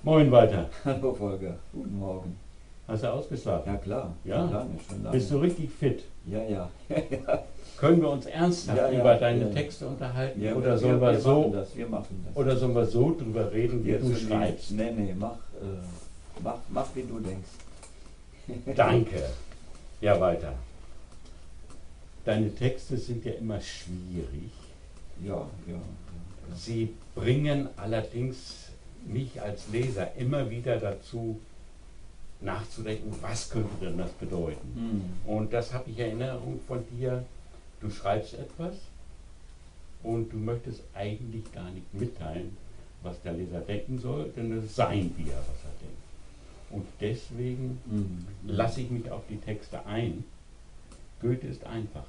Moin weiter. Hallo Volker, guten Morgen. Hast du ausgeschlafen? Ja klar, Ja? schon lange. Bist du richtig fit? Ja, ja. Können wir uns ernsthaft Ja, ja, über deine ja. Texte unterhalten? Ja, Oder sollen wir so, wir machen das. oder sollen wir so drüber reden, wie Jetzt du so schreibst? Nee, mach wie du denkst. Danke. Ja, weiter. Deine Texte sind ja immer schwierig. Ja. Sie bringen allerdings mich als Leser immer wieder dazu, nachzudenken, was könnte denn das bedeuten? Und das habe ich Erinnerung von dir. Du schreibst etwas und du möchtest eigentlich gar nicht mitteilen, was der Leser denken soll, denn es ist sein Bier, was er denkt. Und deswegen lasse ich mich auf die Texte ein. Goethe ist einfacher.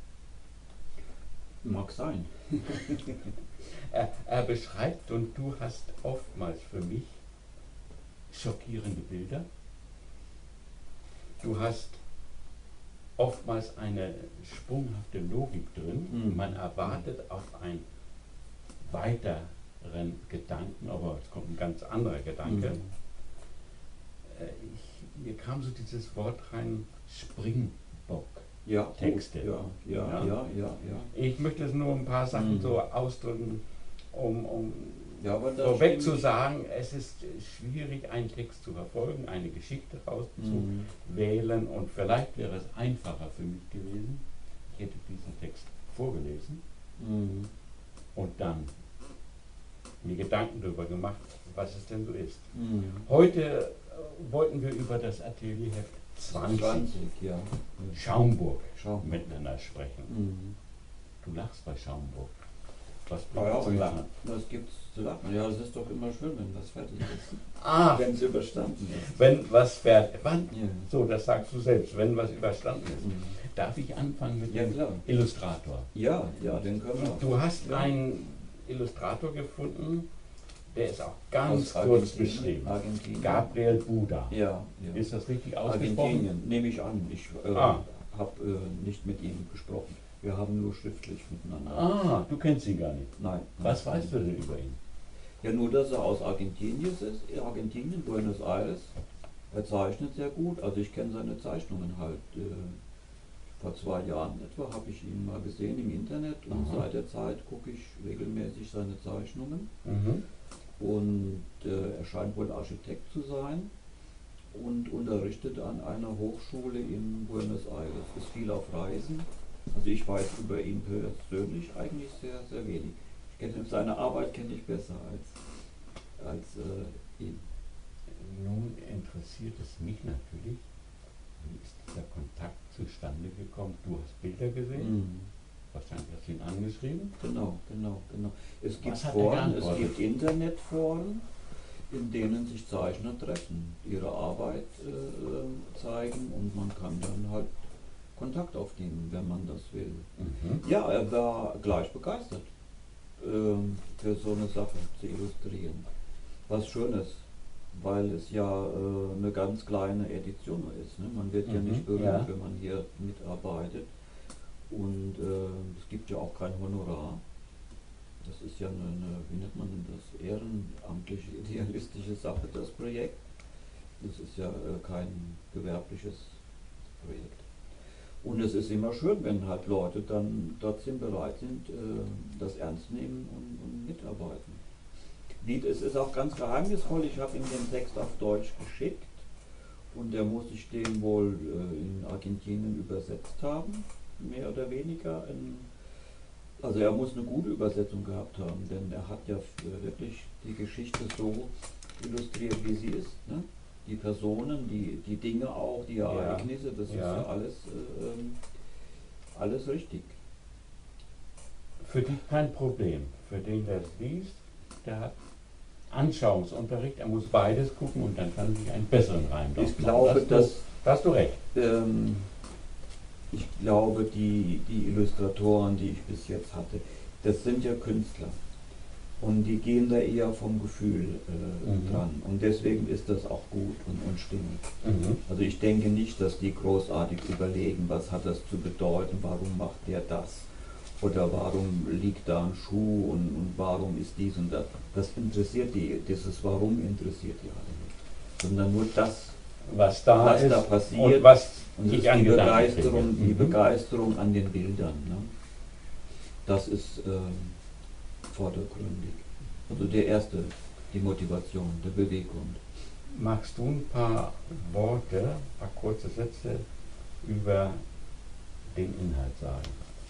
Mag sein. Er beschreibt, und du hast oftmals für mich schockierende Bilder. Du hast oftmals eine sprunghafte Logik drin. Man erwartet auf einen weiteren Gedanken, aber es kommt ein ganz anderer Gedanke. Mir kam so dieses Wort rein, Springbock. Ja, Texte. Ja. Ich möchte es nur ein paar Sachen so ausdrücken, um Ja, aber das vorweg stimmt. zu sagen, es ist schwierig, einen Text zu verfolgen, eine Geschichte rauszuwählen, und vielleicht wäre es einfacher für mich gewesen, ich hätte diesen Text vorgelesen und dann mir Gedanken darüber gemacht, was es denn so ist. Heute wollten wir über das Atelierheft 20 ja. Schaumburg Schaumburg. miteinander sprechen. Du lachst bei Schaumburg. Was Ja, zu lachen? das gibt's zu lachen. Ja, es ist doch immer schön, wenn das fertig ist. Ah, Wenn es überstanden ist. wenn was fertig. Wann? Ja. So, das sagst du selbst, wenn was überstanden ist. Darf ich anfangen mit Ja, dem klar. Illustrator? Ja, den können wir. Du hast Ja. einen Illustrator gefunden, der ist auch ganz Aus kurz Argentinien. beschrieben. Argentinien. Gabriel Buda. Ja. Ist das richtig ausgesprochen? Argentinien, nehme ich an. Ich Ah. habe nicht mit ihm gesprochen. Wir haben nur schriftlich miteinander. Ah, du kennst ihn gar nicht. Nein. Was weißt du denn über ihn? Ja, nur, dass er aus Argentinien ist, Argentinien, Buenos Aires. Er zeichnet sehr gut. Also ich kenne seine Zeichnungen halt. Vor 2 Jahren etwa habe ich ihn mal gesehen im Internet und seit der Zeit gucke ich regelmäßig seine Zeichnungen. Und er scheint wohl Architekt zu sein und unterrichtet an einer Hochschule in Buenos Aires. Ist viel auf Reisen. Also ich weiß über ihn persönlich eigentlich sehr, sehr wenig. Seine Arbeit kenne ich besser als ihn. Nun interessiert es mich natürlich, wie ist dieser Kontakt zustande gekommen? Du hast Bilder gesehen? Wahrscheinlich hast du ihn angeschrieben? Genau. Es gibt Was hat er Foren, es geantwortet? gibt Internetforen, in denen sich Zeichner treffen, ihre Arbeit zeigen und man kann dann halt Kontakt aufnehmen, wenn man das will. Ja, er war gleich begeistert, für so eine Sache zu illustrieren. Was Schönes, weil es ja eine ganz kleine Edition ist. Ne? Man wird ja nicht berühmt, Ja. wenn man hier mitarbeitet. Und es gibt ja auch kein Honorar. Das ist ja wie nennt man denn das, ehrenamtliche, idealistische Sache, das Projekt. Das ist ja kein gewerbliches Projekt. Und es ist immer schön, wenn halt Leute dann trotzdem bereit sind, das ernst nehmen und mitarbeiten. Es ist auch ganz geheimnisvoll, ich habe ihm den Text auf Deutsch geschickt und er muss sich den wohl in Argentinien übersetzt haben, mehr oder weniger. Also er muss eine gute Übersetzung gehabt haben, denn er hat ja wirklich die Geschichte so illustriert, wie sie ist. Ne? Die Personen, die Dinge auch, die Ereignisse, das ist ja alles richtig. Für dich kein Problem. Für den, der es liest, der hat Anschauungsunterricht, er muss beides gucken und dann kann er sich einen besseren Reim draus Ich glaube, machen. Da hast du recht. Ich glaube, die Illustratoren, die ich bis jetzt hatte, das sind ja Künstler. Und die gehen da eher vom Gefühl dran. Und deswegen ist das auch gut und stimmig. Also ich denke nicht, dass die großartig überlegen, was hat das zu bedeuten, warum macht der das. Oder warum liegt da ein Schuh und warum ist dies und das. Das interessiert dieses Warum interessiert die alle nicht. Sondern nur das, was da ist da passiert und was und ich das an die Gedanken Begeisterung, kriege. die Begeisterung an den Bildern. Ne? Das ist vordergründig. Also die Motivation, der Beweggrund. Magst du ein paar Worte, ein paar kurze Sätze über den Inhalt sagen?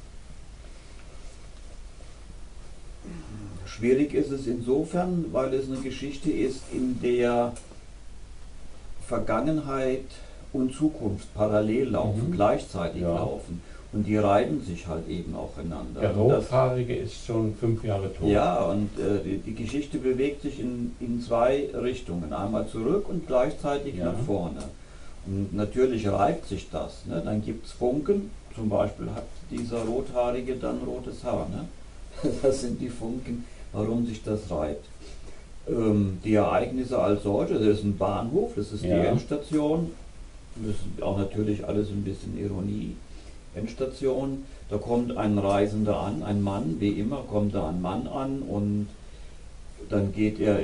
Schwierig ist es insofern, weil es eine Geschichte ist, in der Vergangenheit und Zukunft parallel laufen, gleichzeitig laufen. Und die reiben sich halt eben auch einander. Der Rothaarige ist schon 5 Jahre tot. Ja, und die Geschichte bewegt sich in zwei Richtungen. Einmal zurück und gleichzeitig nach vorne. Und natürlich reibt sich das. Ne? Dann gibt es Funken. Zum Beispiel hat dieser Rothaarige dann rotes Haar. Ne? Das sind die Funken, warum sich das reibt. Die Ereignisse als solche, das ist ein Bahnhof, das ist die Endstation. Das ist auch natürlich alles ein bisschen Ironie. Endstation, da kommt ein Reisender an, ein Mann, wie immer kommt da ein Mann an und dann geht er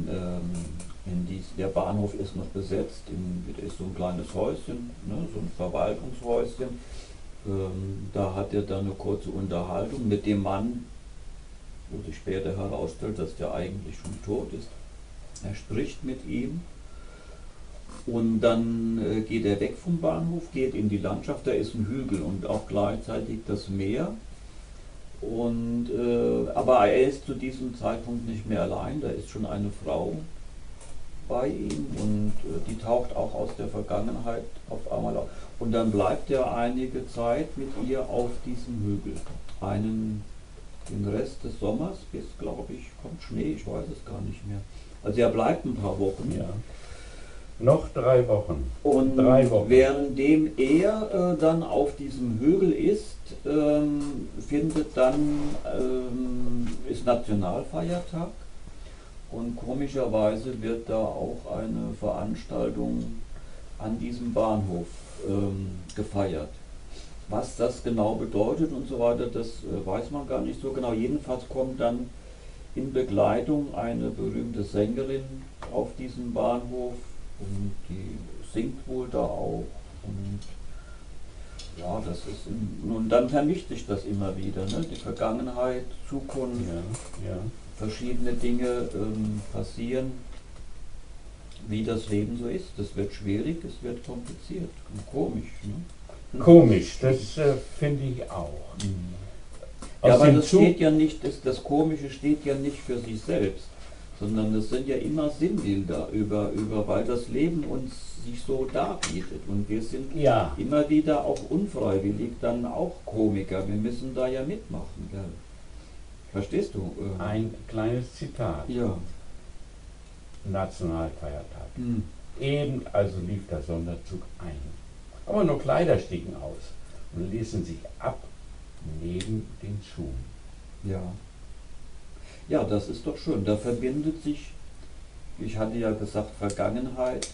der Bahnhof ist noch besetzt, ist so ein kleines Häuschen, ne, so ein Verwaltungshäuschen. Da hat er dann eine kurze Unterhaltung mit dem Mann, wo sich später herausstellt, dass der eigentlich schon tot ist. Er spricht mit ihm. Und dann geht er weg vom Bahnhof, geht in die Landschaft, da ist ein Hügel und auch gleichzeitig das Meer. Und, aber er ist zu diesem Zeitpunkt nicht mehr allein, da ist schon eine Frau bei ihm und die taucht auch aus der Vergangenheit auf einmal auf. Und dann bleibt er einige Zeit mit ihr auf diesem Hügel. Den Rest des Sommers bis, glaube ich, kommt Schnee, ich weiß es gar nicht mehr. Also er bleibt ein paar Wochen. Ja. Noch 3 Wochen. Und 3 Wochen. währenddem er dann auf diesem Hügel ist, ist Nationalfeiertag und komischerweise wird da auch eine Veranstaltung an diesem Bahnhof gefeiert. Was das genau bedeutet und so weiter, das weiß man gar nicht so genau. Jedenfalls kommt dann in Begleitung eine berühmte Sängerin auf diesen Bahnhof. Und die singt wohl da auch. Und ja, das ist. Und dann vermischt sich das immer wieder. Ne? Die Vergangenheit, Zukunft, verschiedene Dinge passieren, wie das Leben so ist. Das wird schwierig, es wird kompliziert und komisch. Ne? Komisch, das finde ich auch. Ja, aber das steht ja nicht, das Komische steht ja nicht für sich selbst, sondern es sind ja immer Sinnbilder weil das Leben uns sich so darbietet und wir sind immer wieder auch unfreiwillig dann auch Komiker, wir müssen da ja mitmachen, gell? Verstehst du? Ein kleines Zitat. Ja. Nationalfeiertag. Eben also lief der Sonderzug ein. Aber nur Kleider stiegen aus und ließen sich ab neben den Schuhen. Ja. Ja, das ist doch schön. Da verbindet sich, ich hatte ja gesagt, Vergangenheit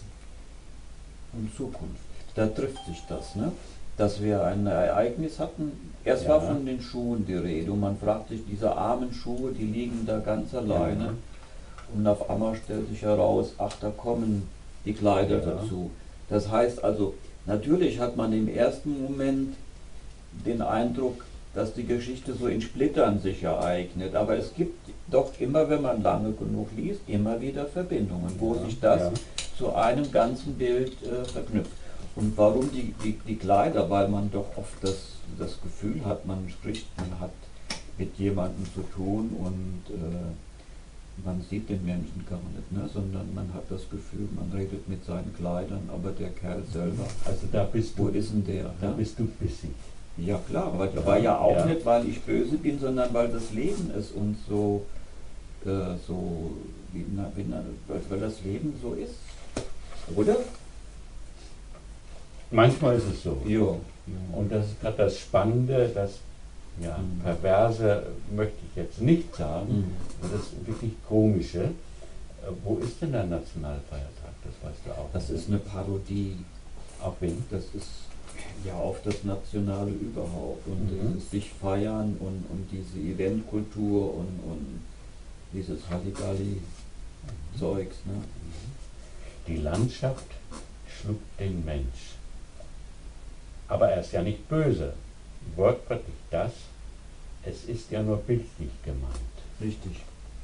und Zukunft. Da trifft sich das, ne? Dass wir ein Ereignis hatten. Erst war von den Schuhen die Rede und man fragt sich, diese armen Schuhe, die liegen da ganz alleine. Und auf einmal stellt sich heraus, ach, da kommen die Kleider dazu. Das heißt also, natürlich hat man im ersten Moment den Eindruck, dass die Geschichte so in Splittern sich ereignet, aber es gibt doch immer, wenn man lange genug liest, immer wieder Verbindungen, wo sich das zu einem ganzen Bild verknüpft. Und warum die Kleider? Weil man doch oft das Gefühl hat, man hat mit jemandem zu tun und man sieht den Menschen gar nicht, ne? Sondern man hat das Gefühl, man redet mit seinen Kleidern, aber der Kerl selber, also da bist du, wo ist denn der? Da bist du bissig. Ja klar, aber ja auch nicht, weil ich böse bin, sondern weil das Leben es uns so, weil das Leben so ist. Oder? Manchmal ist es so. Ja. Und das ist gerade das Spannende, das Perverse möchte ich jetzt nicht sagen, das ist wirklich Komische. Wo ist denn der Nationalfeiertag? Das weißt du auch. Das ist eine Parodie. Auf wen? Das ist, ja, auf das Nationale überhaupt und dieses sich feiern und diese Eventkultur und dieses Halligalli-Zeugs. Ne? Die Landschaft schluckt den Mensch. Aber er ist ja nicht böse. Wortwörtlich das, es ist ja nur bildlich gemeint. Richtig.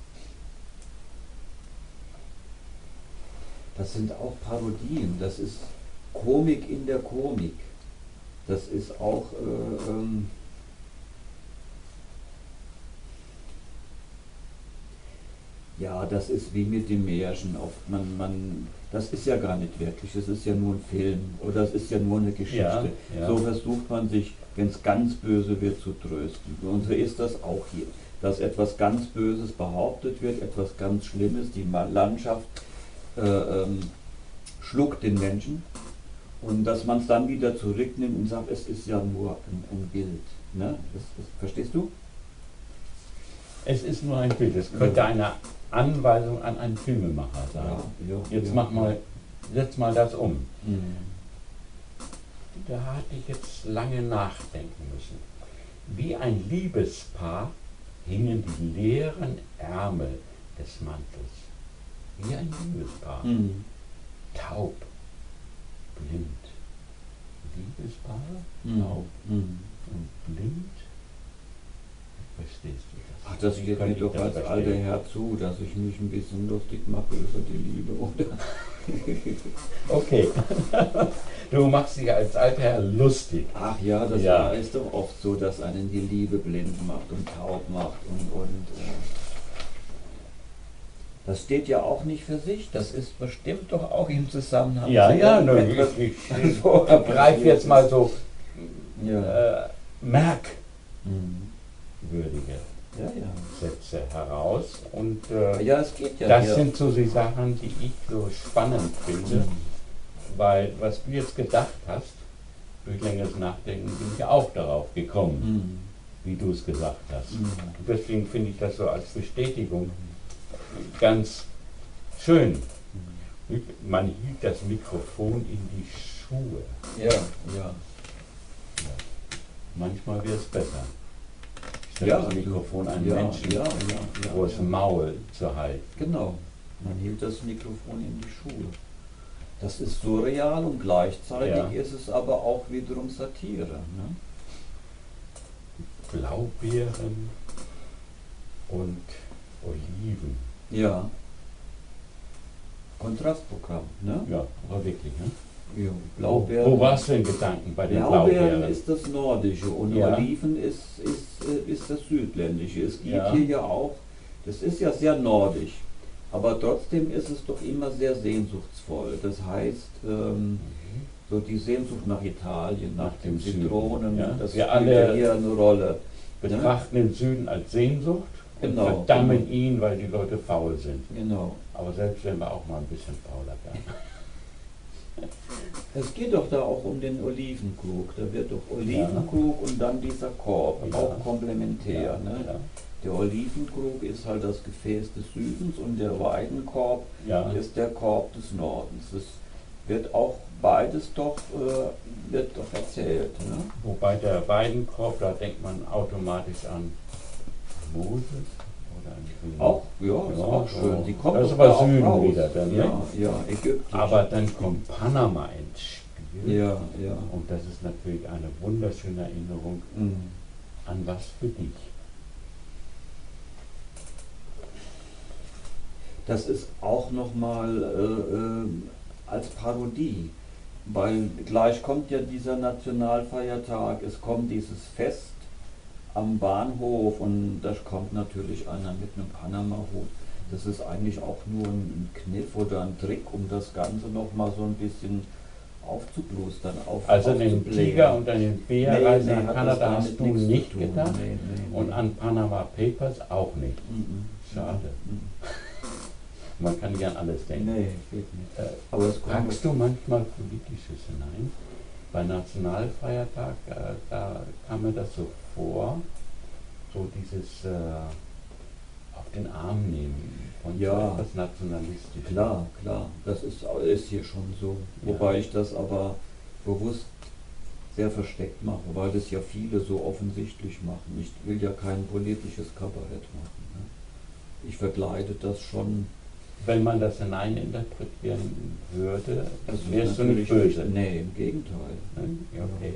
Das sind auch Parodien, das ist Komik in der Komik. Das ist auch ja, das ist wie mit dem Märchen. Das ist ja gar nicht wirklich, es ist ja nur ein Film oder es ist ja nur eine Geschichte. Ja, ja. So versucht man sich, wenn es ganz böse wird, zu trösten. Und so ist das auch hier, dass etwas ganz Böses behauptet wird, etwas ganz Schlimmes, die Landschaft schluckt den Menschen und dass man es dann wieder zurücknimmt und sagt, es ist ja nur ein Bild. Ne? Verstehst du? Es ist nur ein Bild. Es könnte eine Anweisung an einen Filmemacher sein. Jetzt setz mal das um. Da hatte ich jetzt lange nachdenken müssen. Wie ein Liebespaar hingen die leeren Ärmel des Mantels. Wie ein Liebespaar. Taub, blind. Liebespaar, taub und blind. Verstehst du das? Ach, das geht mir doch als alter Herr zu, dass ich mich ein bisschen lustig mache über die Liebe, oder? Okay. Du machst dich als alter Herr lustig. Ach ja, das ist doch oft so, dass einen die Liebe blind macht und taub macht und das steht ja auch nicht für sich, das ist bestimmt doch auch im Zusammenhang. Ja, ich greife jetzt mal so merkwürdige Sätze heraus und es geht ja das sind so die Sachen, die ich so spannend finde, weil was du jetzt gedacht hast, durch längeres Nachdenken bin ich auch darauf gekommen, wie du es gesagt hast. Und deswegen finde ich das so als Bestätigung ganz schön. Man hielt das Mikrofon in die Schuhe. Ja. Manchmal wäre es besser, statt das Mikrofon einen Menschen vor das Maul zu halten. Genau, man hielt das Mikrofon in die Schuhe. Das ist surreal und gleichzeitig ist es aber auch wiederum Satire. Ne? Blaubeeren und Oliven. Ja. Kontrastprogramm, ne? Ja, aber wirklich, ne? Ja, Blaubeeren. Wo warst du in Gedanken bei den Blaubeeren? Blaubeeren? Ist das Nordische und Oliven ist das Südländische. Es gibt hier ja auch, das ist ja sehr nordisch, aber trotzdem ist es doch immer sehr sehnsuchtsvoll. Das heißt, so die Sehnsucht nach Italien, nach den Zitronen, das spielt ja hier eine Rolle. Betrachten den Süden als Sehnsucht. Genau, verdammen ihn, weil die Leute faul sind. Genau. Aber selbst wenn wir auch mal ein bisschen fauler werden. Es geht doch da auch um den Olivenkrug. Da wird doch Olivenkrug und dann dieser Korb, auch komplementär. Ne? Ja. Der Olivenkrug ist halt das Gefäß des Südens und der Weidenkorb ist der Korb des Nordens. Das wird auch beides doch, wird doch erzählt. Ne? Wobei der Weidenkorb, da denkt man automatisch an Moses oder an auch, ist auch schön. Die kommt das ist aber Süden raus. Wieder. Dann, Ägypten. Aber dann kommt Panama ins Spiel. Ja. Und das ist natürlich eine wunderschöne Erinnerung an was für dich. Das ist auch nochmal als Parodie, weil gleich kommt ja dieser Nationalfeiertag, es kommt dieses Fest am Bahnhof und da kommt natürlich einer mit einem Panama-Hut. Das ist eigentlich auch nur ein Kniff oder ein Trick, um das Ganze nochmal so ein bisschen aufzublustern. Also an den Tiger und an den Bärreisen in Kanada hast du nicht gedacht und an Panama Papers auch nicht. Schade. Man kann nicht an alles denken. Nee, geht nicht. Aber packst du manchmal Politisches hinein? Bei Nationalfeiertag, da kam mir das so vor, so dieses auf den Arm nehmen von so etwas nationalistisch. Klar, das ist hier schon so. Wobei ich das aber bewusst sehr versteckt mache, weil das ja viele so offensichtlich machen. Ich will ja kein politisches Kabarett machen. Ne? Ich verkleide das schon. Wenn man das hineininterpretieren würde, Das wärst du nicht böse. Nee, im Gegenteil. Ja, okay.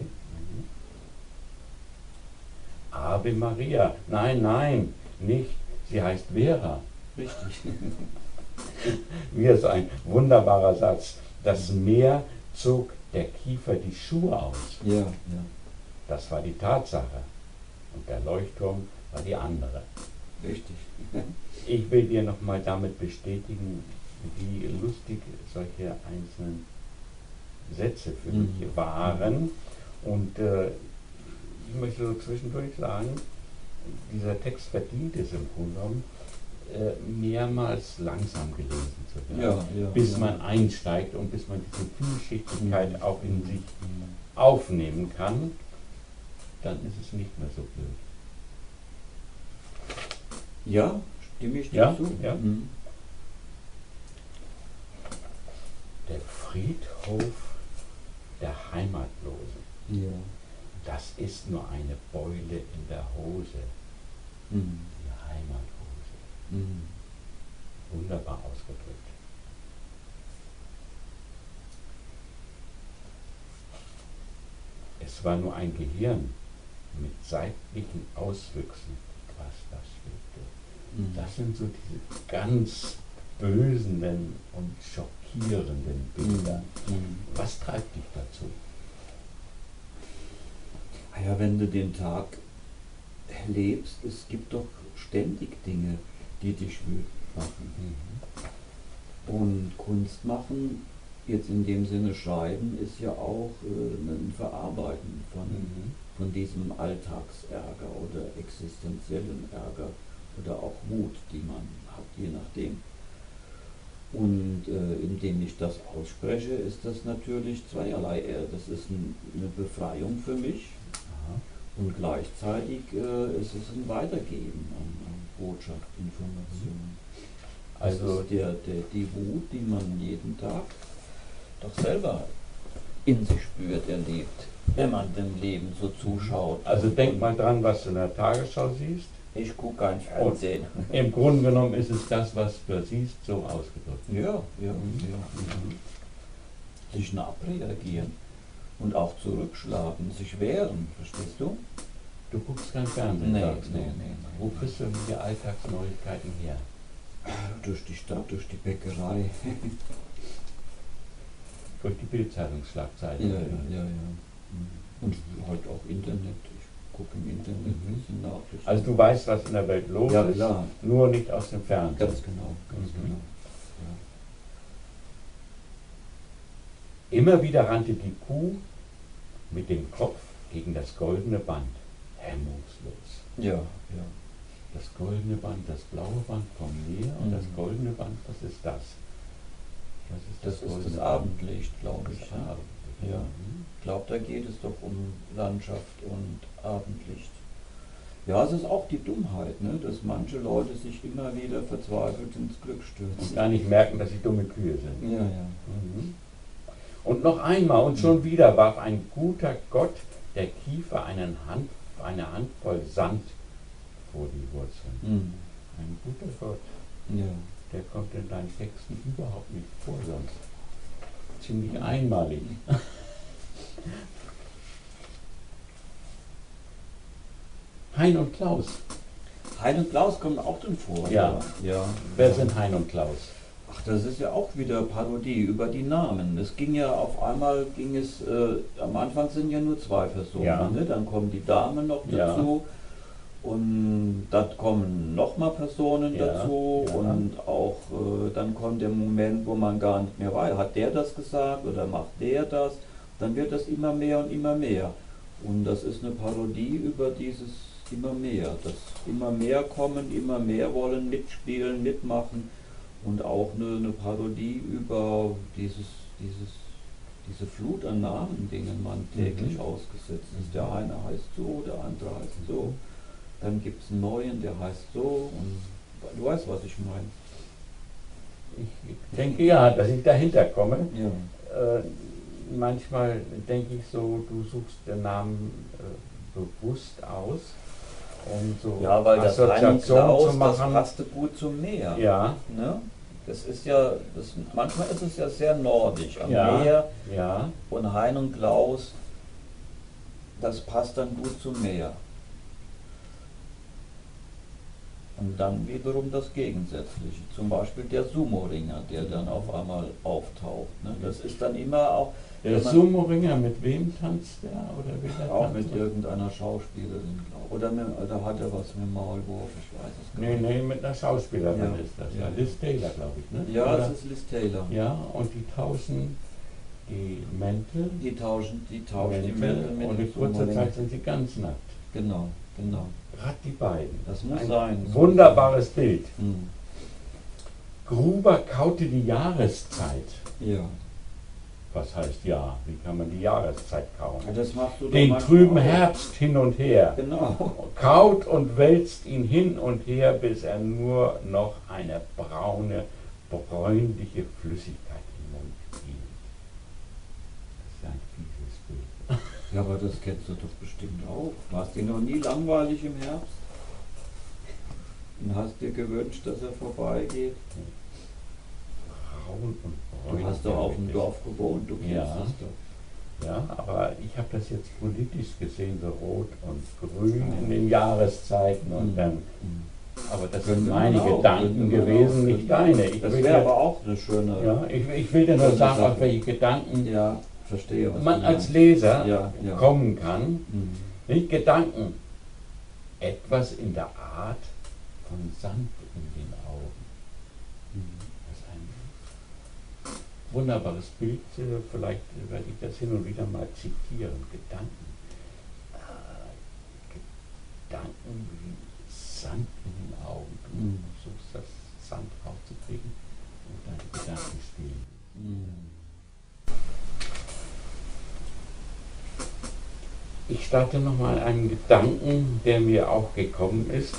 Ave Maria. Nein, nein, nicht. Sie heißt Vera. Richtig. Mir ist ein wunderbarer Satz. Das Meer zog der Kiefer die Schuhe aus. Ja, ja. Das war die Tatsache. Und der Leuchtturm war die andere. Richtig. Ich will dir nochmal damit bestätigen, wie lustig solche einzelnen Sätze für mich waren. Und ich möchte so zwischendurch sagen, dieser Text verdient es im Grunde genommen, mehrmals langsam gelesen zu werden, bis man einsteigt und bis man diese Vielschichtigkeit auch in sich aufnehmen kann, dann ist es nicht mehr so blöd. Ja, stimme ich dir zu. Ja. Der Friedhof der Heimatlosen. Ja. Das ist nur eine Beule in der Hose. Die Heimathose. Wunderbar ausgedrückt. Es war nur ein Gehirn mit seitlichen Auswüchsen, was das schwebte. Das sind so diese ganz bösenden und schockierenden Bilder. Was treibt dich dazu? Ja, wenn du den Tag lebst, es gibt doch ständig Dinge, die dich wütend machen. Und Kunst machen, jetzt in dem Sinne schreiben, ist ja auch ein Verarbeiten von diesem Alltagsärger oder existenziellen Ärger oder auch Wut, die man hat, je nachdem. Und indem ich das ausspreche, ist das natürlich zweierlei. Das ist eine Befreiung für mich. Und gleichzeitig ist es ein Weitergeben an Botschaft, Information. Also die Wut, die man jeden Tag doch selber in sich spürt, erlebt, wenn man dem Leben so zuschaut. Also denk mal dran, was du in der Tagesschau siehst. Ich gucke kein Fernsehen. Im Grunde genommen ist es das, was du siehst, so ausgedrückt. Ja. Sich abreagieren. Und auch zurückschlagen, sich wehren, verstehst du? Du guckst kein Fernsehen, Nee. Wo kriegst du die Alltagsneuigkeiten her? Durch die Stadt, durch die Bäckerei. Durch die Bildzeitungsschlagzeilen. Ja. Und halt auch Internet. Ich gucke im Internet ein bisschen Nachrichten. Also du weißt, was in der Welt los ist, klar. nur nicht aus dem Fernsehen. Ganz genau. Ja. Immer wieder rannte die Kuh mit dem Kopf gegen das goldene Band, hemmungslos. Ja. Das goldene Band, das blaue Band vom Meer und das goldene Band, was ist das? Das ist das Abendlicht, glaube ich. Ja. Ich glaube, da geht es doch um Landschaft und Abendlicht. Ja, es ist auch die Dummheit, ne? Dass manche Leute sich immer wieder verzweifelt ins Glück stürzen. Und gar nicht merken, dass sie dumme Kühe sind. Ja. Und noch einmal und schon wieder warf ein guter Gott der Kiefer eine Handvoll Sand vor die Wurzeln. Ein guter Gott, der kommt in deinen Texten überhaupt nicht vor, sonst ziemlich einmalig. Hein und Klaus. Hein und Klaus kommen auch drin vor. Ja. Wer sind Hein und Klaus? Ach, das ist ja auch wieder Parodie über die Namen. Es ging ja auf einmal, am Anfang sind ja nur zwei Personen, ne? Dann kommen die Damen noch dazu und dann kommen nochmal Personen dazu und auch dann kommt der Moment, wo man gar nicht mehr weiß, hat der das gesagt oder macht der das? Dann wird das immer mehr und immer mehr. Und das ist eine Parodie über dieses immer mehr, das immer mehr kommen, immer mehr wollen mitspielen, mitmachen. Und auch eine Parodie über diese Flut an Namen, denen man täglich ausgesetzt ist. Der eine heißt so, der andere heißt so. Dann gibt es einen neuen, der heißt so. Und du weißt, was ich meine. Ich denke ja, dass ich dahinter komme. manchmal denke ich so, du suchst den Namen bewusst aus, um so Ja, weil das Heinen Assoziationen Klaus, zu das machen. passte gut zum Meer. Ja, Ne? Das ist ja, manchmal ist es ja sehr nordisch am ja, Meer ja, und Hein und Klaus, das passt dann gut zum Meer. Und dann wiederum das Gegensätzliche, zum Beispiel der Sumo-Ringer, der dann auf einmal auftaucht. Ne? Das ist dann immer auch, der wenn man- Sumo-Ringer, mit wem tanzt der? Oder wie der auch tanzt? mit irgendeiner Schauspielerin, glaube ich. Oder hat er was mit Maulwurf, ich weiß es gar Nee, nicht. nee, mit einer Schauspielerin Ja. ist das. Ja. Ja. Liz Taylor, glaube ich. Ne? Ja, Oder? es ist Liz Taylor. Ja, und die tauschen die Mäntel. Die tauschen die Mäntel mit und in dem kurzer Sumo-Ringer. Zeit sind sie ganz nackt. Genau, genau. Gerade die beiden. Das muss Ein sein. wunderbares Bild. Hm. Gruber kaute die Jahreszeit. Ja. Was heißt ja? Wie kann man die Jahreszeit kauen? Ja, das machst du doch Den manchmal trüben auch. Herbst hin und her. Genau. Kaut und wälzt ihn hin und her, bis er nur noch eine braune, bräunliche Flüssigkeit im Mund hielt. Das ist ja ein fieses Bild. Ja, aber das kennst du doch bestimmt auch. Warst dir noch nie langweilig im Herbst? Und hast dir gewünscht, dass er vorbeigeht? Braun und Du bräunlich. hast doch auf dem Dorf gewohnt, du kennst Ja. das doch. Ja, aber ich habe das jetzt politisch gesehen, so rot und grün in den Jahreszeiten und dann. Aber das sind Könnte meine man auch, Gedanken könnte man gewesen, auch, nicht deine. Ich Das will wäre dir- aber auch eine schöne. ja, ich will dir nur schöne sagen, Sache. auf welche Gedanken Ja, verstehe, was man du als meinst. Leser Ja, ja. kommen kann. Mhm. Nicht Gedanken. Etwas in der Art von Sand in den Augen. Das ist ein wunderbares Bild. Vielleicht werde ich das hin und wieder mal zitieren. Gedanken. Gedanken wie Sand in den Augen. Du Mhm. versuchst das Sand rauszukriegen und deine Gedanken spielen. Mhm. Ich starte nochmal einen Gedanken, der mir auch gekommen ist.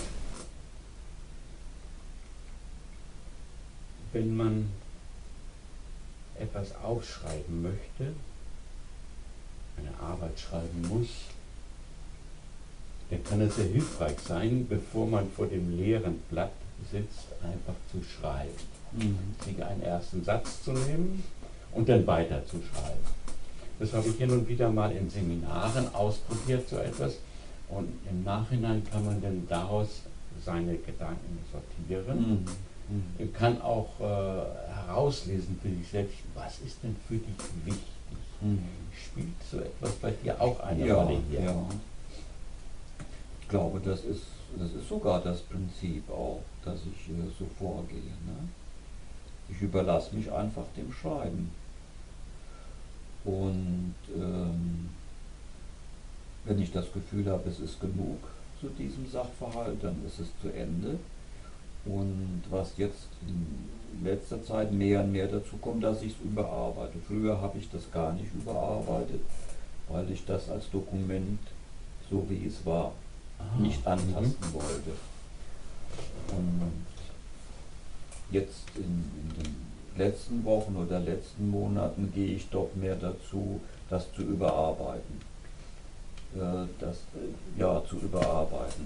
Wenn man etwas aufschreiben möchte, eine Arbeit schreiben muss, dann kann es sehr hilfreich sein, bevor man vor dem leeren Blatt sitzt, einfach zu schreiben. Mhm. Sich einen ersten Satz zu nehmen und dann weiter zu schreiben. Das habe ich hin und wieder mal in Seminaren ausprobiert, so etwas. Und im Nachhinein kann man dann daraus seine Gedanken sortieren. Mhm. Kann auch herauslesen für sich selbst, was ist denn für dich wichtig? Mhm. Spielt so etwas bei dir auch eine Ja, Rolle hier? ja. Ich glaube, das ist sogar das Prinzip auch, dass ich so vorgehe. Ne? Ich überlasse mich einfach dem Schreiben. Und wenn ich das Gefühl habe, es ist genug zu diesem Sachverhalt, dann ist es zu Ende. Und was jetzt in letzter Zeit mehr und mehr dazu kommt, dass ich es überarbeite. Früher habe ich das gar nicht überarbeitet, weil ich das als Dokument, so wie es war, nicht antasten wollte. Und jetzt in den letzten Wochen oder letzten Monaten gehe ich doch mehr dazu, das zu überarbeiten. Zu überarbeiten.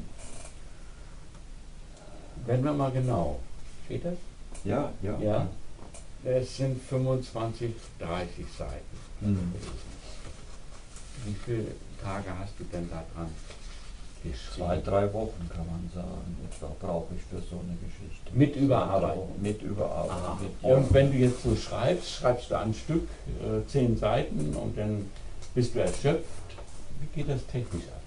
Werden wir mal genau. Steht das? Ja, ja. Ja. Es sind 25, 30 Seiten. Mhm. Wie viele Tage hast du denn da dran geschrieben? 2-3 Wochen kann man sagen, etwa brauche ich für so eine Geschichte. Mit Überarbeiten? Mit Überarbeiten. Aha. Mit, ja. Und wenn du jetzt so schreibst du am Stück 10 Seiten und dann bist du erschöpft. Wie geht das technisch ab?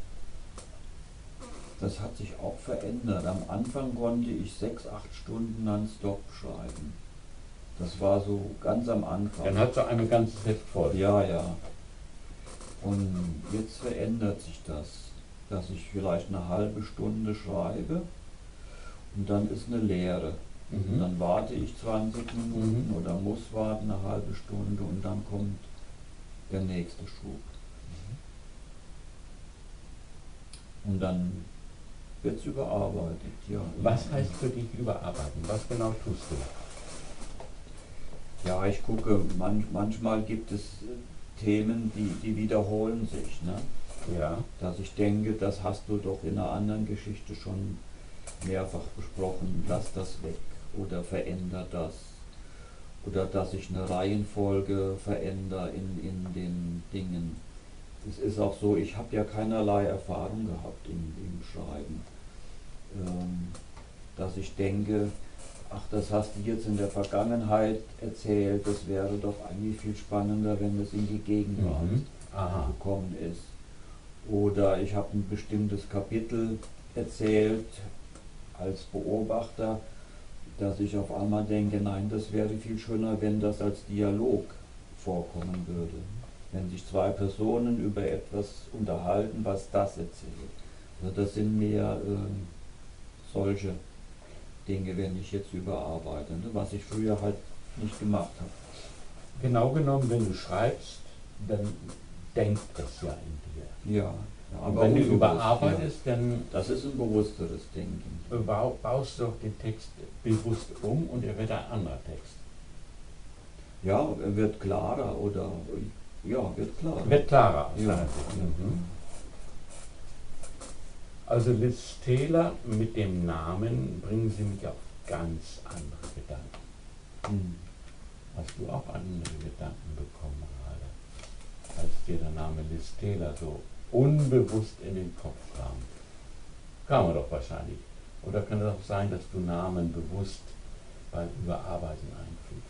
Das hat sich auch verändert. Am Anfang konnte ich 6-8 Stunden nonstop schreiben. Das war so ganz am Anfang. Dann hat du ein ganzes Heft voll. Ja, ja. Und jetzt verändert sich das, dass ich vielleicht eine halbe Stunde schreibe und dann ist eine Leere. Und Mhm. dann warte ich 20 Minuten oder muss warten eine halbe Stunde und dann kommt der nächste Schub. Und dann wird es überarbeitet, ja. Was heißt für dich überarbeiten? Was genau tust du? Ja, ich gucke, manchmal gibt es Themen, die wiederholen sich. Ne? Ja. Dass ich denke, das hast du doch in einer anderen Geschichte schon mehrfach besprochen, lass das weg oder veränder das. Oder dass ich eine Reihenfolge verändere in den Dingen. Es ist auch so, ich habe ja keinerlei Erfahrung gehabt im Schreiben. Dass ich denke, ach, das hast du jetzt in der Vergangenheit erzählt, das wäre doch eigentlich viel spannender, wenn es in die Gegenwart gekommen ist. Oder ich habe ein bestimmtes Kapitel erzählt als Beobachter, dass ich auf einmal denke, nein, das wäre viel schöner, wenn das als Dialog vorkommen würde. Wenn sich zwei Personen über etwas unterhalten, was das erzählt. Also das sind mehr solche Dinge, wenn ich jetzt überarbeite, ne? Was ich früher halt nicht gemacht habe. Genau genommen, wenn du schreibst, dann denkt es ja in dir. Ja, Aber wenn du überarbeitest, dann das ist ein bewussteres Denken. Baust du doch den Text bewusst um und er wird ein anderer Text. Ja, er wird klarer oder ja, wird klarer. Wird klarer. Ja. Mhm. Also Liz Taylor mit dem Namen bringen Sie mich auf ganz andere Gedanken. Hast du auch andere Gedanken bekommen gerade, als dir der Name Liz Taylor so unbewusst in den Kopf kam? Kam er doch wahrscheinlich. Oder kann es auch sein, dass du Namen bewusst beim Überarbeiten einfügst?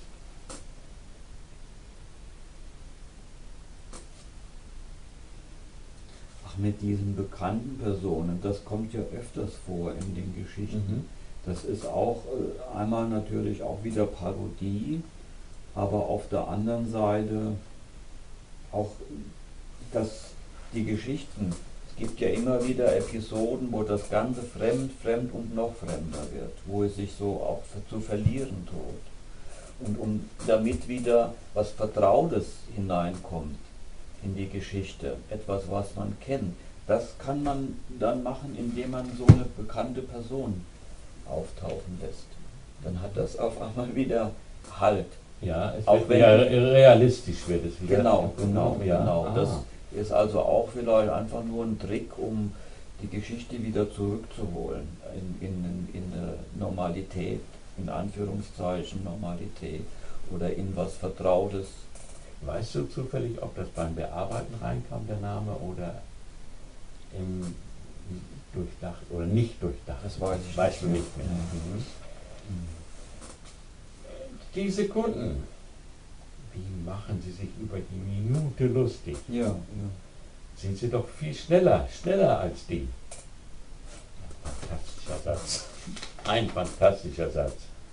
Ach, mit diesen bekannten Personen, das kommt ja öfters vor in den Geschichten. Das ist auch einmal natürlich auch wieder Parodie, aber auf der anderen Seite auch, dass die Geschichten, es gibt ja immer wieder Episoden, wo das Ganze fremd und noch fremder wird, wo es sich so auch zu verlieren droht. Und damit wieder was Vertrautes hineinkommt in die Geschichte, etwas, was man kennt, das kann man dann machen, indem man so eine bekannte Person auftauchen lässt. Dann hat das auf einmal wieder Halt. Ja, es auch wird realistisch wird es wieder. Genau. Das ist also auch vielleicht einfach nur ein Trick, um die Geschichte wieder zurückzuholen in eine Normalität, in Anführungszeichen Normalität oder in was Vertrautes. Weißt du zufällig, ob das beim Bearbeiten reinkam, der Name, oder im durchdacht oder nicht durchdacht? Das weiß ich weißt du nicht mehr. Die Sekunden, wie machen sie sich über die Minute lustig? Ja. Sind sie doch viel schneller als die. Fantastischer Satz. Ein fantastischer Satz.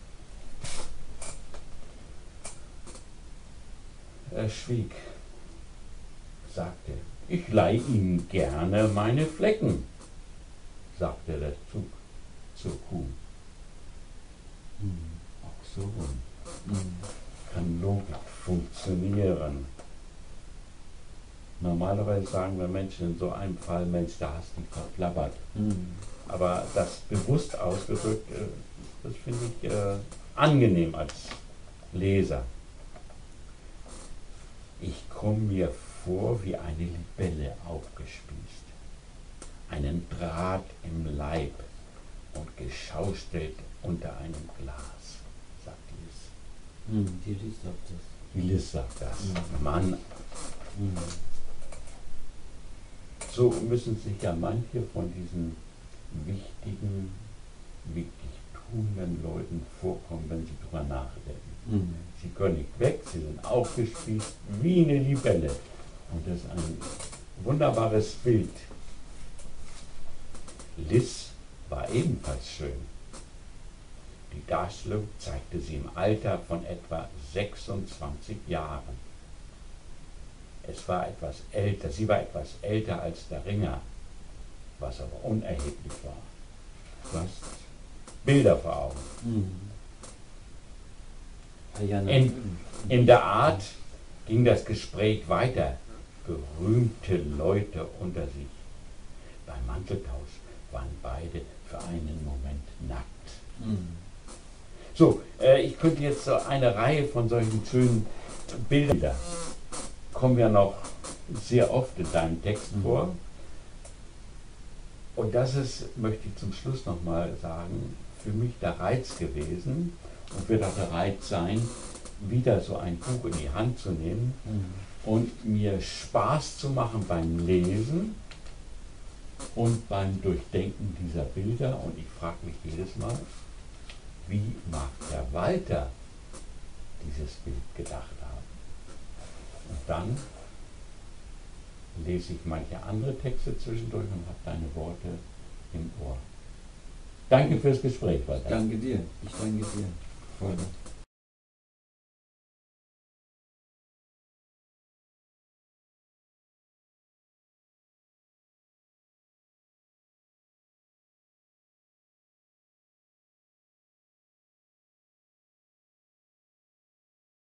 Er schwieg, sagte, ich leih Ihnen gerne meine Flecken, sagte der Zug zur Kuh. Auch so kann Logik funktionieren. Normalerweise sagen wir Menschen in so einem Fall, Mensch, da hast du dich verplappert. Aber das bewusst ausgedrückt, das finde ich angenehm als Leser. Ich komme mir vor wie eine Libelle aufgespießt, einen Draht im Leib und geschaustellt unter einem Glas, sagt Liz. Die Liz sagt das. Die Liz sagt das. Mann. So müssen sich ja manche von diesen wichtigen, wirklich tuenden Leuten vorkommen, wenn sie drüber nachdenken. Sie können nicht weg, sie sind aufgespießt wie eine Libelle. Und das ist ein wunderbares Bild. Liz war ebenfalls schön. Die Darstellung zeigte sie im Alter von etwa 26 Jahren. Sie war etwas älter als der Ringer, was aber unerheblich war. Du hast Bilder vor Augen. In der Art ging das Gespräch weiter. Berühmte Leute unter sich. Beim Manteltausch waren beide für einen Moment nackt. So, Ich könnte jetzt so eine Reihe von solchen schönen Bildern, kommen ja noch sehr oft in deinem Text vor. Und das ist, möchte ich zum Schluss nochmal sagen, für mich der Reiz gewesen und wird auch der Reiz sein, wieder so ein Buch in die Hand zu nehmen und mir Spaß zu machen beim Lesen und beim Durchdenken dieser Bilder. Und ich frage mich jedes Mal, wie mag der Walter dieses Bild gedacht haben? Und dann lese ich manche andere Texte zwischendurch und habe deine Worte im Ohr. Danke fürs Gespräch, Walter. Ich danke dir. Ich danke dir. Voll.